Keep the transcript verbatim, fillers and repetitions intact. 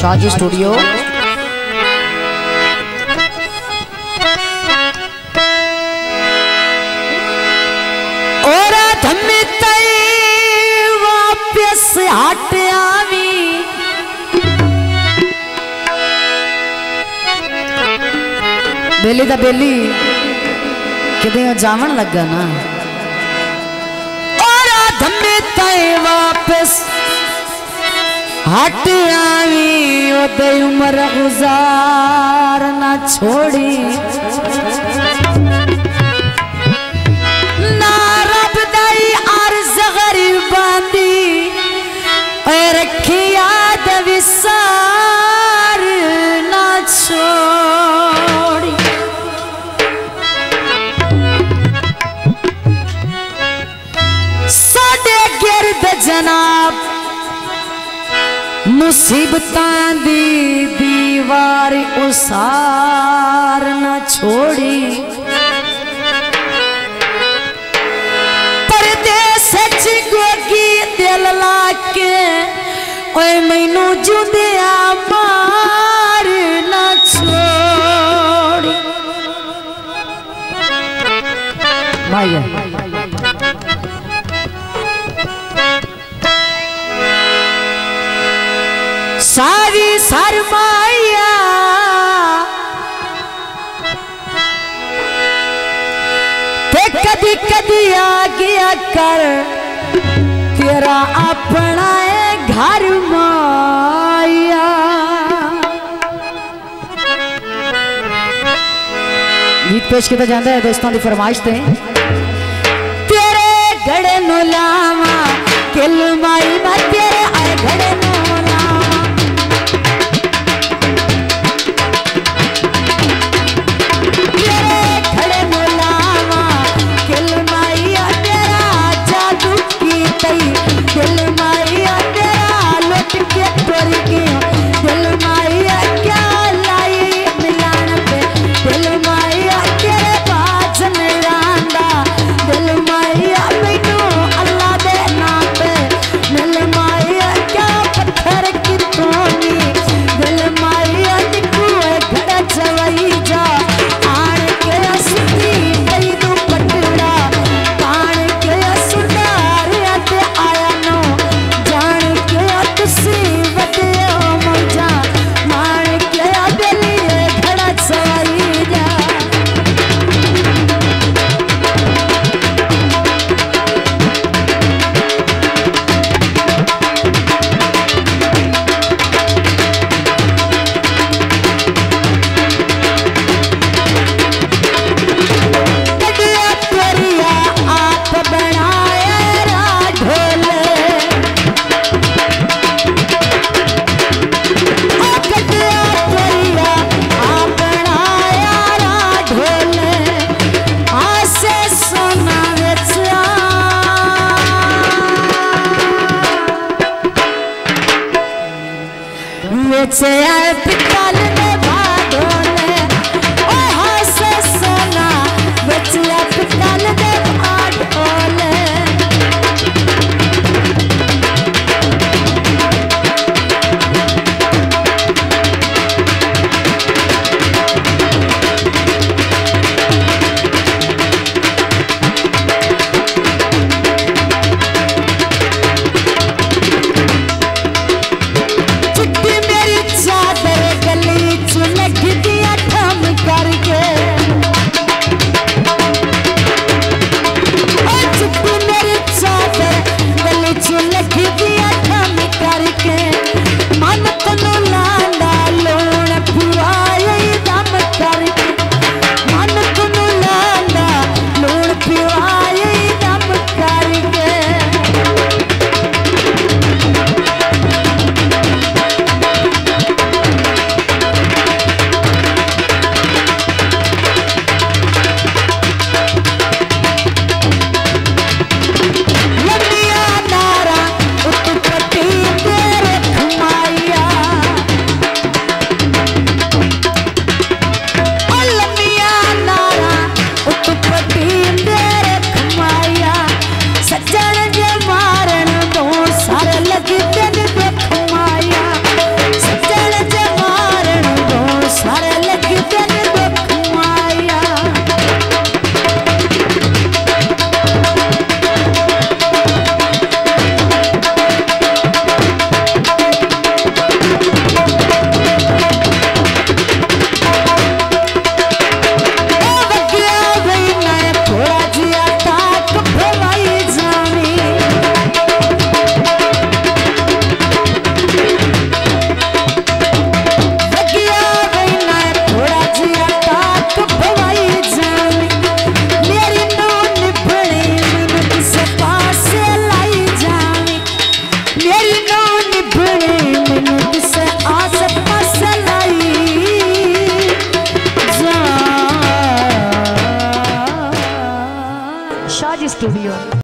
साजी स्टूडियो। और धम्मे तई वापस हट आवी बेली दा बेली किते जावन लगा ना। और धम्मे तई वापस हट आवी ओदे उम्र गुजार ना छोड़ी ना रब दई अर्ज गरीबांदी रखी याद विसार ना छोड़ी। साडे गिरद जनाब मुसीबतां दी दीवार उसार न छोड़ी। परदेस च गोगी दिल लाके ओए मैनू जुदिया मार न छोड़ी। माया सारी सरमाया ते कदी कदी आ गया कर तेरा अपना घर माया। गीत पेश किया जाता है दोस्तों की फरमाइश ते। तेरे गड़े नो लावा किल माई मैं तेरे आए गड़े नो से आए पिताल में